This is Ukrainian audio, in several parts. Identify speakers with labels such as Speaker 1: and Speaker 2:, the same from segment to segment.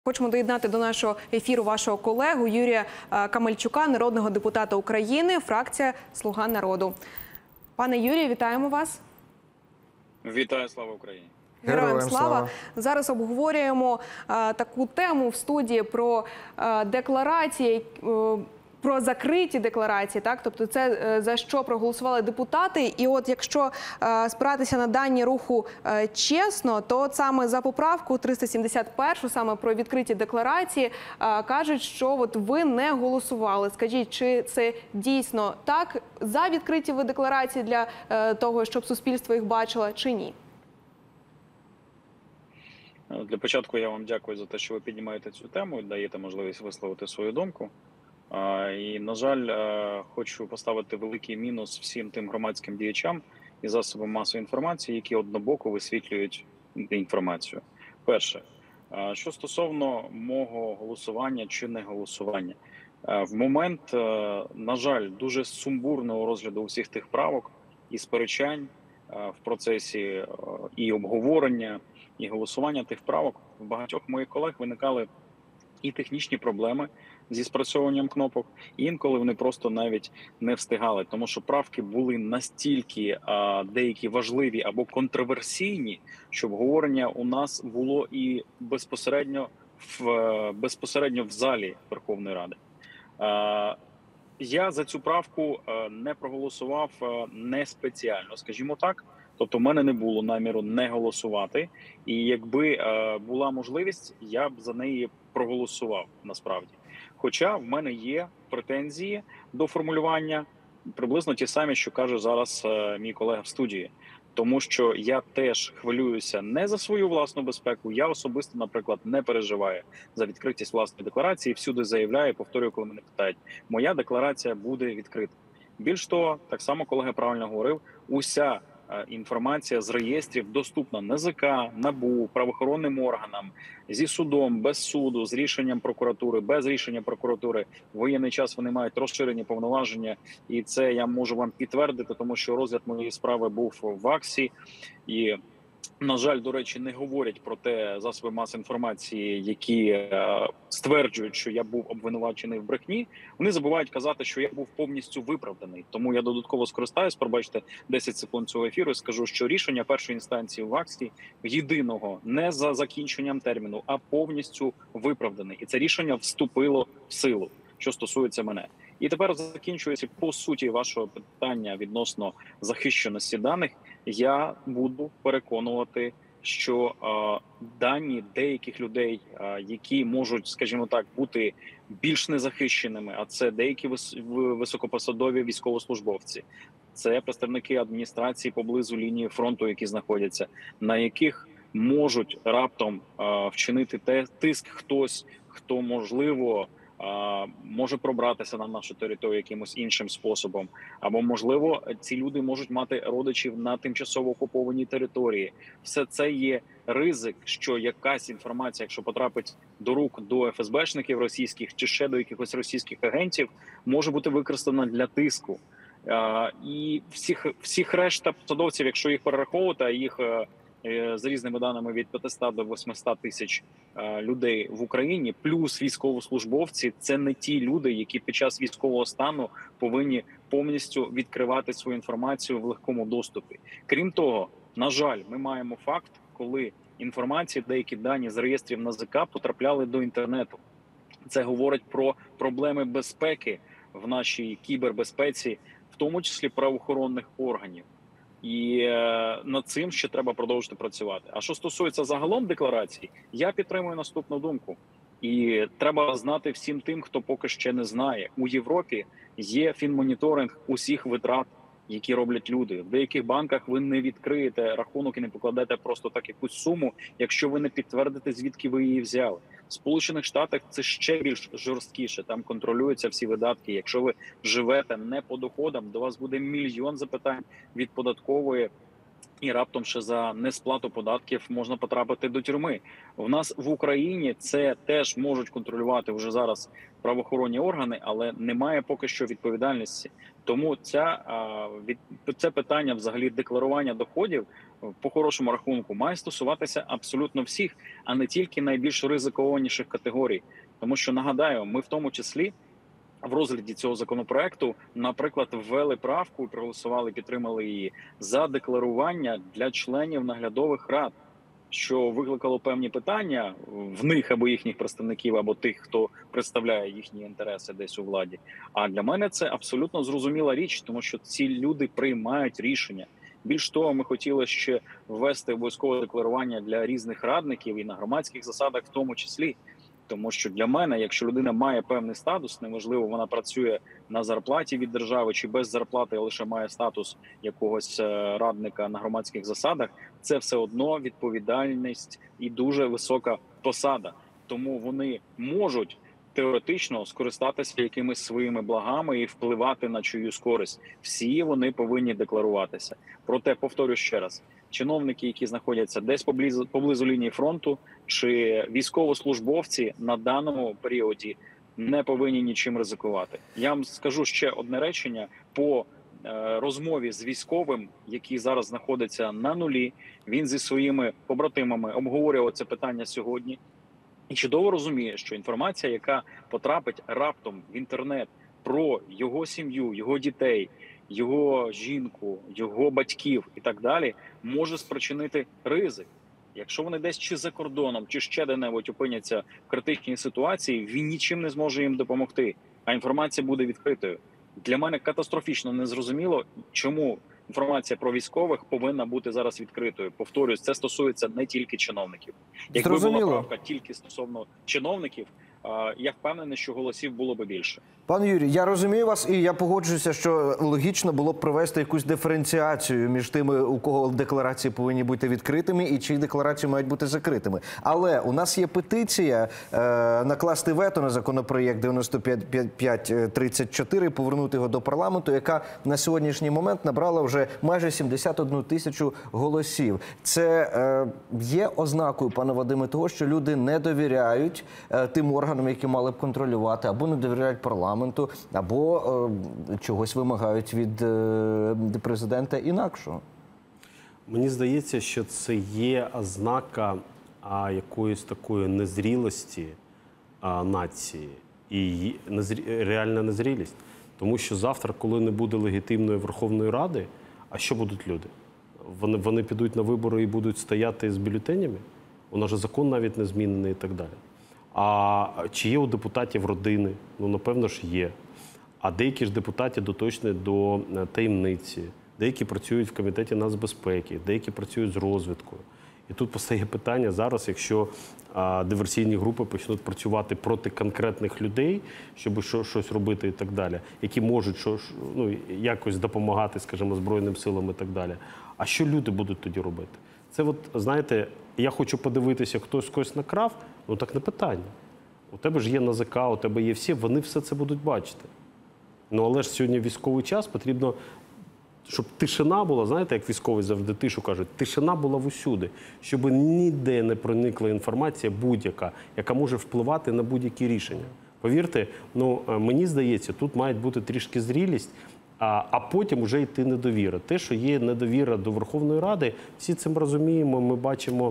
Speaker 1: Хочемо доєднати до нашого ефіру вашого колегу Юрія Камельчука, народного депутата України, фракція «Слуга народу». Пане Юрію, вітаємо вас.
Speaker 2: Вітаю, слава Україні.
Speaker 1: Героям слава. Зараз обговорюємо таку тему в студії про декларації, про закриті декларації, так? Тобто це за що проголосували депутати. І от якщо спиратися на дані руху «Чесно», то от саме за поправку 371, саме про відкриті декларації, кажуть, що от ви не голосували. Скажіть, чи це дійсно так? За відкриті ви декларації для того, щоб суспільство їх бачило, чи ні?
Speaker 2: Для початку я вам дякую за те, що ви піднімаєте цю тему і даєте можливість висловити свою думку. І, на жаль, хочу поставити великий мінус всім тим громадським діячам і засобам масової інформації, які однобоко висвітлюють інформацію. Перше, що стосовно мого голосування чи не голосування. В момент, на жаль, дуже сумбурного розгляду усіх тих правок і сперечань в процесі і обговорення, і голосування тих правок, в багатьох моїх колег виникали і технічні проблеми зі спрацьовуванням кнопок, і інколи вони просто навіть не встигали, тому що правки були настільки деякі важливі або контроверсійні, що обговорення у нас було і безпосередньо в залі Верховної Ради. Я за цю правку не проголосував не спеціально, скажімо так. Тобто в мене не було наміру не голосувати, і якби була можливість, я б за неї проголосував насправді. Хоча в мене є претензії до формулювання приблизно ті самі, що каже зараз мій колега в студії. Тому що я теж хвилююся не за свою власну безпеку, я особисто, наприклад, не переживаю за відкритість власної декларації, всюди заявляю, повторюю, коли мене питають, моя декларація буде відкрита. Більш того, так само колега правильно говорив, уся інформація з реєстрів доступна НАЗК, НАБУ, правоохоронним органам, зі судом, без суду, з рішенням прокуратури, без рішення прокуратури. В воєнний час вони мають розширені повноваження, і це я можу вам підтвердити, тому що розгляд моєї справи був в АКСі, і, на жаль, до речі, не говорять про те засоби масової інформації, які стверджують, що я був обвинувачений в брехні. Вони забувають казати, що я був повністю виправданий. Тому я додатково скористаюсь, пробачте 10 секунд цього ефіру, і скажу, що рішення першої інстанції в АКСі єдиного не за закінченням терміну, а повністю виправданий. І це рішення вступило в силу, що стосується мене. І тепер, закінчується по суті вашого питання відносно захищеності даних, я буду переконувати, що дані деяких людей, які можуть, скажімо так, бути більш незахищеними, а це деякі високопосадові військовослужбовці, це представники адміністрації поблизу лінії фронту, які знаходяться, на яких можуть раптом вчинити тиск хтось, хто, можливо, може пробратися на нашу територію якимось іншим способом. Або, можливо, ці люди можуть мати родичів на тимчасово окупованій території. Все це є ризик, що якась інформація, якщо потрапить до рук до ФСБшників російських чи ще до якихось російських агентів, може бути використана для тиску. І всіх решта посадовців, якщо їх перераховувати, а їх за різними даними від 500 до 800 тисяч людей в Україні, плюс військовослужбовці, це не ті люди, які під час військового стану повинні повністю відкривати свою інформацію в легкому доступі. Крім того, на жаль, ми маємо факт, коли інформація, деякі дані з реєстрів НАЗК потрапляли до інтернету. Це говорить про проблеми безпеки в нашій кібербезпеці, в тому числі правоохоронних органів. І над цим ще треба продовжити працювати. А що стосується загалом декларації, я підтримую наступну думку. І треба знати всім тим, хто поки ще не знає. У Європі є фінмоніторинг усіх витрат, які роблять люди. В деяких банках ви не відкриєте рахунок і не покладете просто так якусь суму, якщо ви не підтвердите, звідки ви її взяли. В Сполучених Штатах це ще більш жорсткіше, там контролюються всі видатки. Якщо ви живете не по доходам, до вас буде мільйон запитань від податкової і раптом ще за несплату податків можна потрапити до тюрми. В нас в Україні це теж можуть контролювати вже зараз правоохоронні органи, але немає поки що відповідальності. Тому це питання взагалі декларування доходів по хорошому рахунку має стосуватися абсолютно всіх, а не тільки найбільш ризикованіших категорій. Тому що, нагадаю, ми в тому числі в розгляді цього законопроекту, наприклад, ввели правку, проголосували, підтримали її за декларування для членів наглядових рад, що викликало певні питання в них або їхніх представників, або тих, хто представляє їхні інтереси десь у владі. А для мене це абсолютно зрозуміла річ, тому що ці люди приймають рішення. Більш того, ми хотіли ще ввести обов'язкове декларування для різних радників і на громадських засадах, в тому числі. Тому що для мене, якщо людина має певний статус, неважливо, вона працює на зарплаті від держави чи без зарплати, лише має статус якогось радника на громадських засадах, це все одно відповідальність і дуже висока посада. Тому вони можуть теоретично скористатися якимись своїми благами і впливати на чиюсь користь. Всі вони повинні декларуватися. Проте, повторю ще раз, чиновники, які знаходяться десь поблизу лінії фронту, чи військовослужбовці на даному періоді не повинні нічим ризикувати. Я вам скажу ще одне речення по розмові з військовим, який зараз знаходиться на нулі. Він зі своїми побратимами обговорював це питання сьогодні. І чудово розуміє, що інформація, яка потрапить раптом в інтернет про його сім'ю, його дітей, його жінку, його батьків і так далі, може спричинити ризик. Якщо вони десь чи за кордоном, чи ще де-небудь опиняться в критичній ситуації, він нічим не зможе їм допомогти, а інформація буде відкритою. Для мене катастрофічно незрозуміло, чому інформація про військових повинна бути зараз відкритою. Повторюсь, це стосується не тільки чиновників. Якби була правка тільки стосовно чиновників, я впевнений, що голосів було б більше.
Speaker 3: Пане Юрій, я розумію вас і я погоджуюся, що логічно було б провести якусь диференціацію між тими, у кого декларації повинні бути відкритими і чиї декларації мають бути закритими. Але у нас є петиція накласти вето на законопроєкт 9534, повернути його до парламенту, яка на сьогоднішній момент набрала вже майже 71 тисячу голосів. Це є ознакою, пане Вадиме, того, що люди не довіряють тим органам, які мали б контролювати, або не довіряють парламенту, або чогось вимагають від президента інакшого.
Speaker 4: Мені здається, що це є ознака якоїсь такої незрілості нації і реальна незрілість. Тому що завтра, коли не буде легітимної Верховної Ради, а що будуть люди? Вони підуть на вибори і будуть стояти з бюлетенями? У нас же закон навіть не змінений і так далі. А чи є у депутатів родини? Ну, напевно ж є. А деякі ж депутати доточні до таємниці, деякі працюють в Комітеті нацбезпеки, деякі працюють з розвідкою. І тут постає питання зараз, якщо диверсійні групи почнуть працювати проти конкретних людей, щоб щось робити і так далі, які можуть якось допомагати, скажімо, Збройним силам і так далі. А що люди будуть тоді робити? Це от, знаєте, я хочу подивитися, хтось когось накрав, ну так не питання. У тебе ж є НАЗК, у тебе є всі, вони все це будуть бачити. Ну але ж сьогодні військовий час, потрібно, щоб тишина була, знаєте, як військові завжди тишу кажуть, тишина була всюди, щоб ніде не проникла інформація будь-яка, яка може впливати на будь-які рішення. Повірте, ну мені здається, тут має бути трішки зрілість, а потім вже йти недовіра. Те, що є недовіра до Верховної Ради, всі цим розуміємо, ми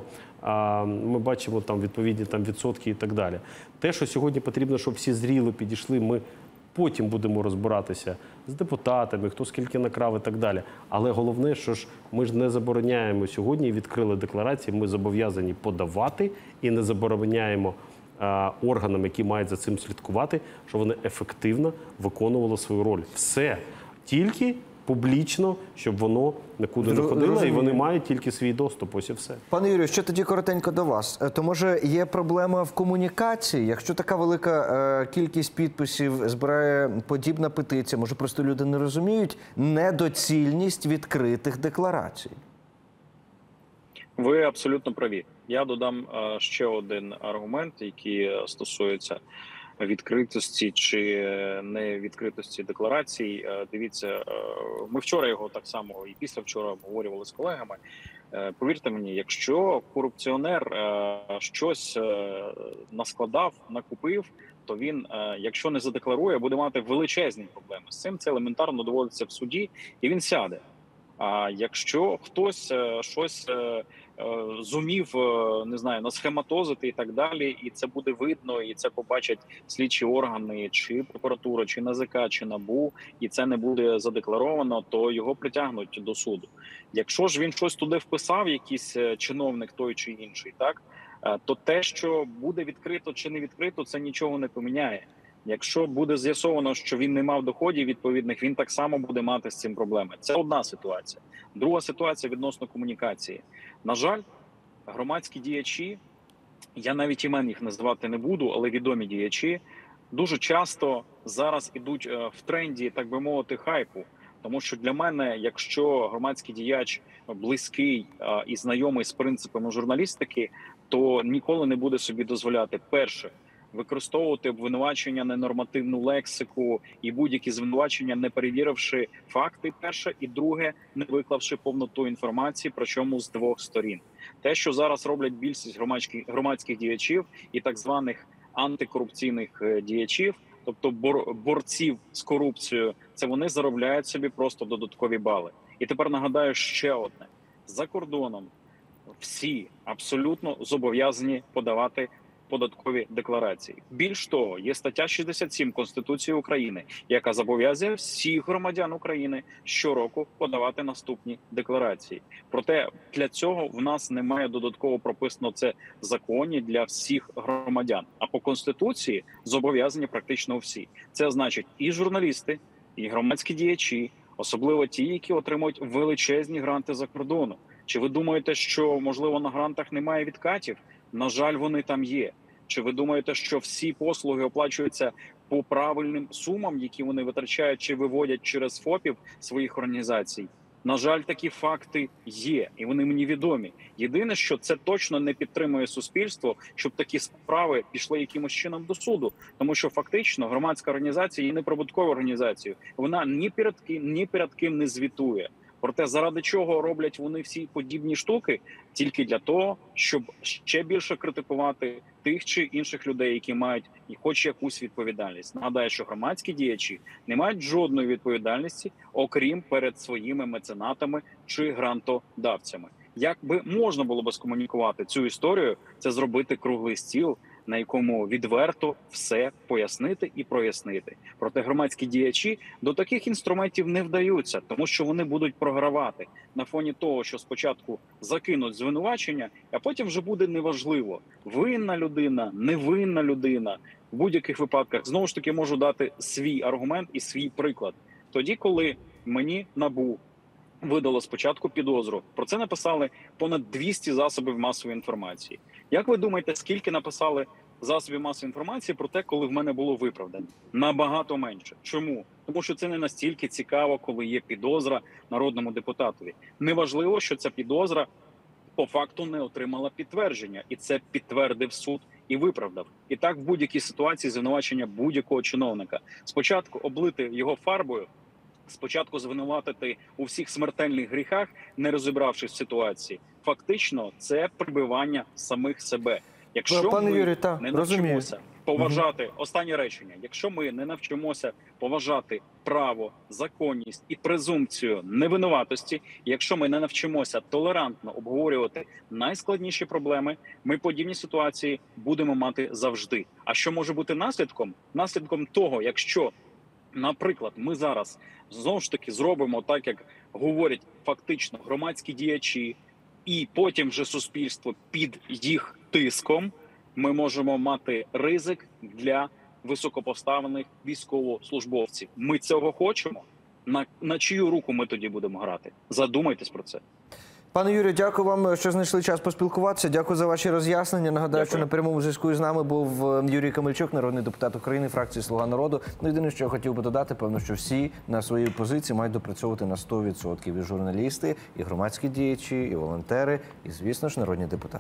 Speaker 4: бачимо там відповідні відсотки і так далі. Те, що сьогодні потрібно, щоб всі зріло підійшли, ми потім будемо розбиратися з депутатами, хто скільки накрав і так далі. Але головне, що ж ми ж не забороняємо сьогодні, відкрили декларації, ми зобов'язані подавати і не забороняємо органам, які мають за цим слідкувати, щоб вони ефективно виконували свою роль. Все. Тільки публічно, щоб воно нікуди не ходило, і вони мають тільки свій доступ, ось і все.
Speaker 3: Пане Юрію, що тоді коротенько до вас? То, може, є проблема в комунікації? Якщо така велика кількість підписів збирає подібна петиція, може, просто люди не розуміють недоцільність відкритих декларацій?
Speaker 2: Ви абсолютно праві. Я додам ще один аргумент, який стосується відкритості чи невідкритості декларацій. Дивіться, ми вчора його так само і після вчора обговорювали з колегами. Повірте мені, якщо корупціонер щось наскладав, накупив, то він, якщо не задекларує, буде мати величезні проблеми. З цим це елементарно доводиться в суді, і він сяде. А якщо хтось щось зумів, не знаю, насхематозити і так далі, і це буде видно, і це побачать слідчі органи, чи прокуратура, чи НАЗК, чи НАБУ, і це не буде задекларовано, то його притягнуть до суду. Якщо ж він щось туди вписав, якийсь чиновник той чи інший, так, то те, що буде відкрито чи не відкрито, це нічого не поміняє. Якщо буде з'ясовано, що він не мав доходів відповідних, він так само буде мати з цим проблеми. Це одна ситуація. Друга ситуація відносно комунікації. На жаль, громадські діячі, я навіть імен їх називати не буду, але відомі діячі, дуже часто зараз ідуть в тренді, так би мовити, хайпу. Тому що для мене, якщо громадський діяч близький і знайомий з принципами журналістики, то ніколи не буде собі дозволяти, перше, використовувати обвинувачення, ненормативну лексику і будь-які звинувачення, не перевіривши факти, перше, і друге, не виклавши повноту інформації, причому з двох сторін. Те, що зараз роблять більшість громадських діячів і так званих антикорупційних діячів, тобто борців з корупцією, це вони заробляють собі просто додаткові бали. І тепер нагадаю ще одне. За кордоном всі абсолютно зобов'язані подавати податкові декларації. Більш того, є стаття 67 Конституції України, яка зобов'язує всіх громадян України щороку подавати наступні декларації. Проте для цього в нас немає додатково прописано це в законі для всіх громадян. А по Конституції зобов'язані практично всі. Це значить і журналісти, і громадські діячі, особливо ті, які отримують величезні гранти за кордону. Чи ви думаєте, що, можливо, на грантах немає відкатів? На жаль, вони там є. Чи ви думаєте, що всі послуги оплачуються по правильним сумам, які вони витрачають чи виводять через ФОПів своїх організацій? На жаль, такі факти є, і вони мені відомі. Єдине, що це точно не підтримує суспільство, щоб такі справи пішли якимось чином до суду. Тому що фактично громадська організація є неприбутковою організацією. Вона ні перед ким не звітує. Проте заради чого роблять вони всі подібні штуки? Тільки для того, щоб ще більше критикувати тих чи інших людей, які мають хоч якусь відповідальність. Нагадаю, що громадські діячі не мають жодної відповідальності, окрім перед своїми меценатами чи грантодавцями. Як би можна було би скомунікувати цю історію, це зробити круглий стіл, на якому відверто все пояснити і прояснити. Проте громадські діячі до таких інструментів не вдаються, тому що вони будуть програвати на фоні того, що спочатку закинуть звинувачення, а потім вже буде неважливо, винна людина, невинна людина. В будь-яких випадках, знову ж таки, можу дати свій аргумент і свій приклад. Тоді, коли мені НАБУ видало спочатку підозру, про це написали понад 200 засобів масової інформації. Як ви думаєте, скільки написали засобів масової інформації про те, коли в мене було виправдання? Набагато менше. Чому? Тому що це не настільки цікаво, коли є підозра народному депутатові. Неважливо, що ця підозра по факту не отримала підтвердження, і це підтвердив суд і виправдав. І так в будь-якій ситуації звинувачення будь-якого чиновника. Спочатку облити його фарбою, спочатку звинуватити у всіх смертельних гріхах, не розібравшись в ситуації. Фактично, це прибивання самих себе. Якщо
Speaker 3: Пане
Speaker 2: ми
Speaker 3: Юрію,
Speaker 2: не навчимося поважати, останнє речення, якщо ми не навчимося поважати право, законність і презумпцію невинуватості, якщо ми не навчимося толерантно обговорювати найскладніші проблеми, ми подібні ситуації будемо мати завжди. А що може бути наслідком? Наслідком того, якщо, наприклад, ми зараз знову ж таки зробимо так, як говорять фактично громадські діячі, і потім вже суспільство під їх тиском, ми можемо мати ризик для високопоставлених військовослужбовців. Ми цього хочемо? На чию руку ми тоді будемо грати? Задумайтесь про це.
Speaker 3: Пане Юрію, дякую вам, що знайшли час поспілкуватися. Дякую за ваші роз'яснення. Нагадаю, що на прямому зв'язку з нами був Юрій Камельчук, народний депутат України, фракції «Слуга народу». Єдине, що я хотів би додати, певно, що всі на своїй позиції мають допрацьовувати на 100%. І журналісти, і громадські діячі, і волонтери, і, звісно ж, народні депутати.